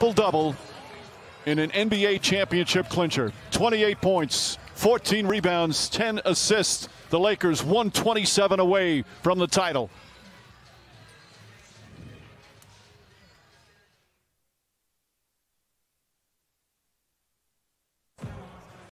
Double in an NBA championship clincher. 28 points, 14 rebounds, 10 assists. The Lakers 127 away from the title.